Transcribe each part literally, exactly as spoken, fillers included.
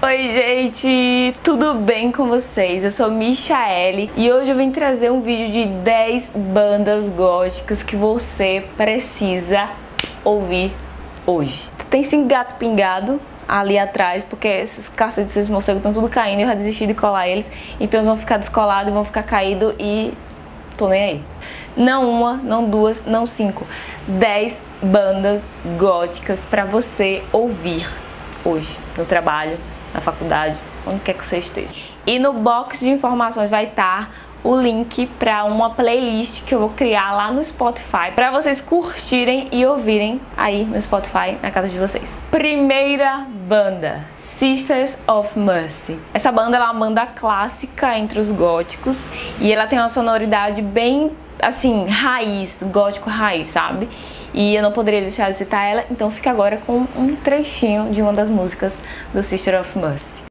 Oi gente, tudo bem com vocês? Eu sou Michaele e hoje eu vim trazer um vídeo de dez bandas góticas que você precisa ouvir hoje. Tem sim gato pingado ali atrás, porque esses cacetes, esses morcegos estão tudo caindo e eu já desisti de colar eles, então eles vão ficar descolados e vão ficar caídos e tô nem aí. Não uma, não duas, não cinco, dez bandas góticas pra você ouvir hoje, no trabalho, na faculdade, onde quer que você esteja. E no box de informações vai estar o link para uma playlist que eu vou criar lá no Spotify para vocês curtirem e ouvirem aí no Spotify, na casa de vocês. Primeira banda, Sisters of Mercy. Essa banda ela é uma banda clássica entre os góticos e ela tem uma sonoridade bem assim, raiz, gótico raiz, sabe? E eu não poderia deixar de citar ela, então fica agora com um trechinho de uma das músicas do Sisters of Mercy.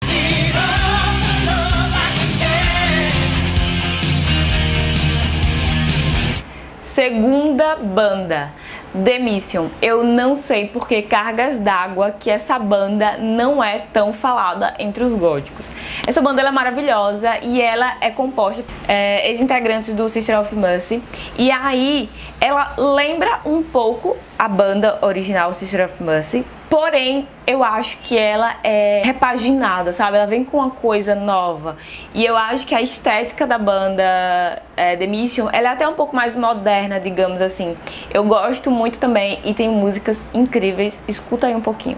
Segunda banda, The Mission. Eu não sei por que cargas d'água que essa banda não é tão falada entre os góticos. Essa banda ela é maravilhosa e ela é composta é, ex-integrantes do Sisters of Mercy. E aí ela lembra um pouco a banda original Sisters of Mercy, porém eu acho que ela é repaginada, sabe? Ela vem com uma coisa nova. E eu acho que a estética da banda é, The Mission, ela é até um pouco mais moderna, digamos assim. Eu gosto muito também e tem músicas incríveis. Escuta aí um pouquinho.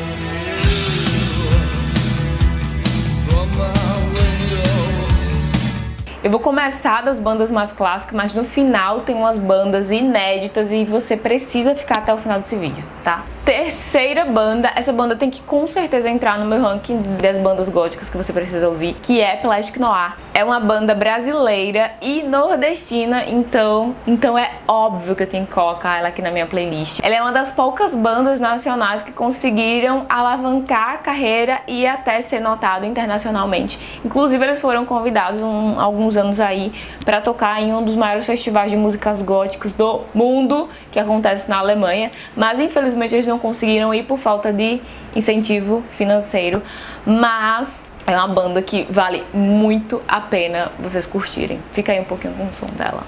Eu vou começar das bandas mais clássicas, mas no final tem umas bandas inéditas e você precisa ficar até o final desse vídeo, tá? Terceira banda, essa banda tem que com certeza entrar no meu ranking das bandas góticas que você precisa ouvir, que é Plastic Noir. É uma banda brasileira e nordestina, então, então é óbvio que eu tenho que colocar ela aqui na minha playlist. Ela é uma das poucas bandas nacionais que conseguiram alavancar a carreira e até ser notado internacionalmente. Inclusive eles foram convidados um, alguns anos aí para tocar em um dos maiores festivais de músicas góticas do mundo, que acontece na Alemanha, mas infelizmente eles não conseguiram ir por falta de incentivo financeiro, mas é uma banda que vale muito a pena vocês curtirem. Fica aí um pouquinho com o som dela.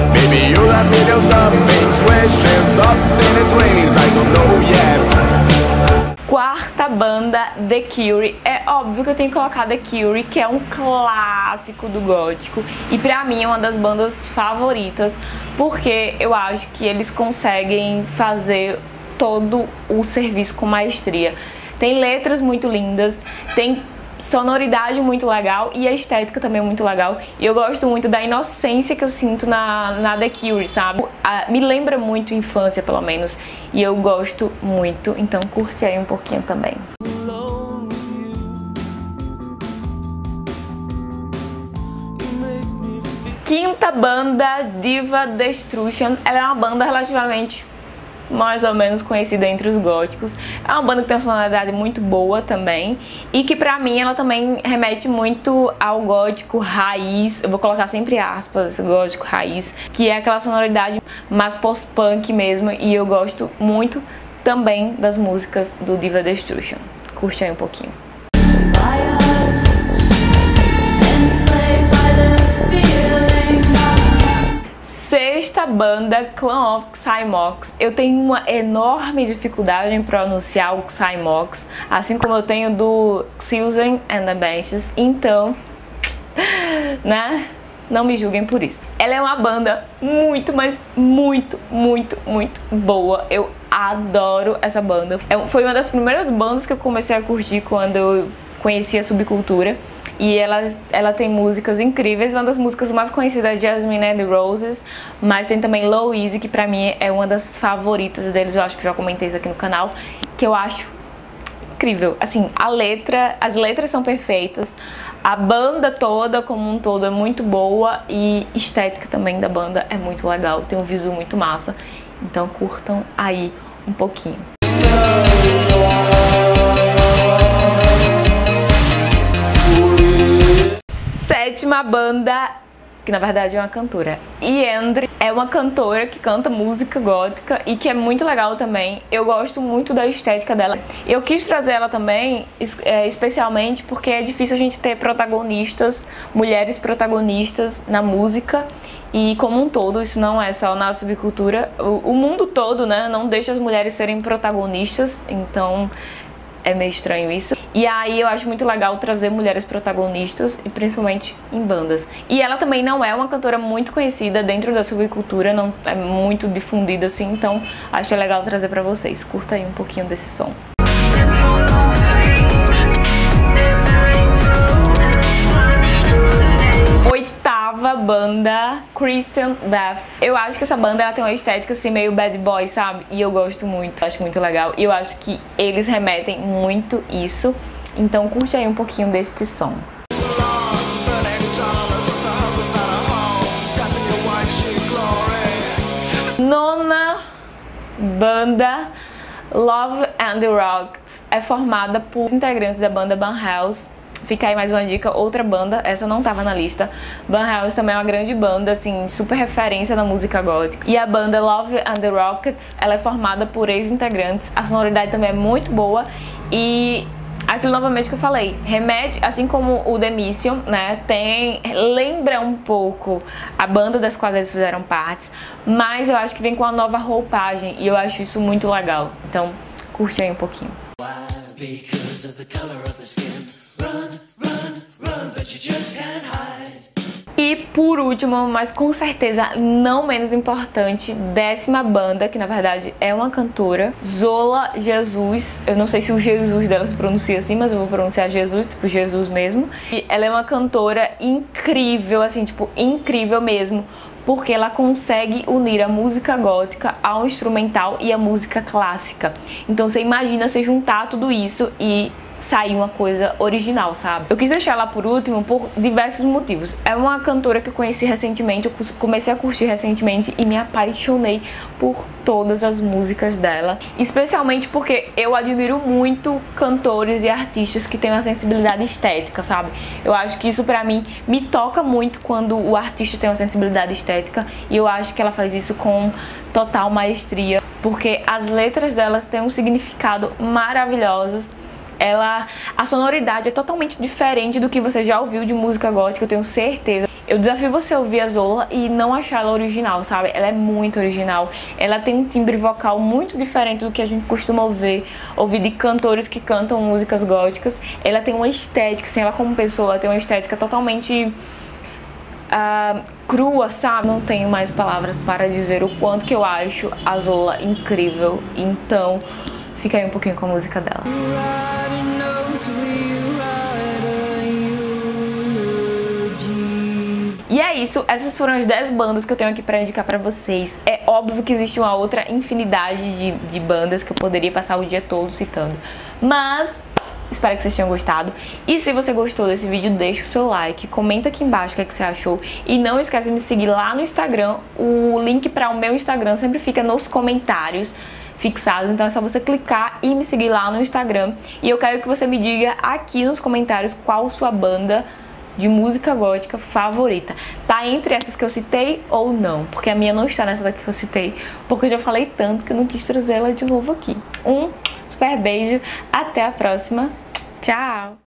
Quarta banda, The Cure. É óbvio que eu tenho que colocar The Cure, que é um clássico do gótico e pra mim é uma das bandas favoritas, porque eu acho que eles conseguem fazer todo o serviço com maestria. Tem letras muito lindas, tem sonoridade muito legal e a estética também é muito legal. E eu gosto muito da inocência que eu sinto na, na The Cure, sabe? A, me lembra muito infância, pelo menos. E eu gosto muito, então curte aí um pouquinho também. Quinta banda, Diva Destruction. Ela é uma banda relativamente mais ou menos conhecida entre os góticos. É uma banda que tem uma sonoridade muito boa também e que pra mim ela também remete muito ao gótico raiz. Eu vou colocar sempre aspas, gótico raiz, que é aquela sonoridade mais post-punk mesmo, e eu gosto muito também das músicas do Diva Destruction. Curte aí um pouquinho. Sexta banda, Clan of Xymox. Eu tenho uma enorme dificuldade em pronunciar o Xymox, assim como eu tenho do Susan and the Benches, então, né, não me julguem por isso. Ela é uma banda muito, mas muito, muito, muito boa. Eu adoro essa banda. Foi uma das primeiras bandas que eu comecei a curtir quando eu conheci a Subcultura. E ela, ela tem músicas incríveis. Uma das músicas mais conhecidas é Jasmine and the Roses, mas tem também Low Easy, que pra mim é uma das favoritas deles. Eu acho que já comentei isso aqui no canal, que eu acho incrível. Assim, a letra, as letras são perfeitas, a banda toda como um todo é muito boa e a estética também da banda é muito legal. Tem um visual muito massa, então curtam aí um pouquinho. Sétima banda, que na verdade é uma cantora. Yandri é uma cantora que canta música gótica e que é muito legal também. Eu gosto muito da estética dela. Eu quis trazer ela também, é, especialmente porque é difícil a gente ter protagonistas, mulheres protagonistas na música. E como um todo, isso não é só na subcultura, o, o mundo todo, né, não deixa as mulheres serem protagonistas, então é meio estranho isso. E aí eu acho muito legal trazer mulheres protagonistas, e principalmente em bandas. E ela também não é uma cantora muito conhecida dentro da subcultura, não é muito difundida assim, então acho legal trazer pra vocês. Curta aí um pouquinho desse som. Oitava banda, Christian Death. Eu acho que essa banda ela tem uma estética assim meio bad boy, sabe? E eu gosto muito, acho muito legal. E eu acho que eles remetem muito isso. Então curte aí um pouquinho desse som. Nona banda, Love and the Rockets, é formada por integrantes da banda Bauhaus. Fica aí mais uma dica, outra banda, essa não tava na lista. Bauhaus também é uma grande banda, assim, super referência na música gótica. E a banda Love and the Rockets, ela é formada por ex-integrantes. A sonoridade também é muito boa e aquilo novamente que eu falei, remete, assim como o The Mission, né, tem, lembra um pouco a banda das quais eles fizeram parte, mas eu acho que vem com uma nova roupagem e eu acho isso muito legal. Então, curte aí um pouquinho. E por último, mas com certeza não menos importante, décima banda, que na verdade é uma cantora, Zola Jesus. Eu não sei se o Jesus dela se pronuncia assim, mas eu vou pronunciar Jesus, tipo Jesus mesmo. E ela é uma cantora incrível, assim, tipo, incrível mesmo, porque ela consegue unir a música gótica ao instrumental e a música clássica. Então você imagina você juntar tudo isso e sair uma coisa original, sabe? Eu quis deixar ela por último por diversos motivos. É uma cantora que eu conheci recentemente, eu comecei a curtir recentemente e me apaixonei por todas as músicas dela, especialmente porque eu admiro muito cantores e artistas que têm uma sensibilidade estética, sabe? Eu acho que isso pra mim me toca muito quando o artista tem uma sensibilidade estética e eu acho que ela faz isso com total maestria, porque as letras delas têm um significado maravilhoso. Ela, a sonoridade é totalmente diferente do que você já ouviu de música gótica, eu tenho certeza. Eu desafio você a ouvir a Zola e não achar ela original, sabe? Ela é muito original. Ela tem um timbre vocal muito diferente do que a gente costuma ouvir, ouvir de cantores que cantam músicas góticas. Ela tem uma estética, assim, ela como pessoa, ela tem uma estética totalmente uh, crua, sabe? Não tenho mais palavras para dizer o quanto que eu acho a Zola incrível. Então, fica aí um pouquinho com a música dela. E é isso, essas foram as dez bandas que eu tenho aqui pra indicar pra vocês. É óbvio que existe uma outra infinidade de, de bandas que eu poderia passar o dia todo citando, mas espero que vocês tenham gostado. E se você gostou desse vídeo, deixa o seu like, comenta aqui embaixo o que, é que você achou. E não esquece de me seguir lá no Instagram. O link para o meu Instagram sempre fica nos comentários fixados, então é só você clicar e me seguir lá no Instagram. E eu quero que você me diga aqui nos comentários qual sua banda de música gótica favorita. Tá entre essas que eu citei ou não? Porque a minha não está nessa daqui que eu citei, porque eu já falei tanto que eu não quis trazer ela de novo aqui. Um super beijo, até a próxima, tchau!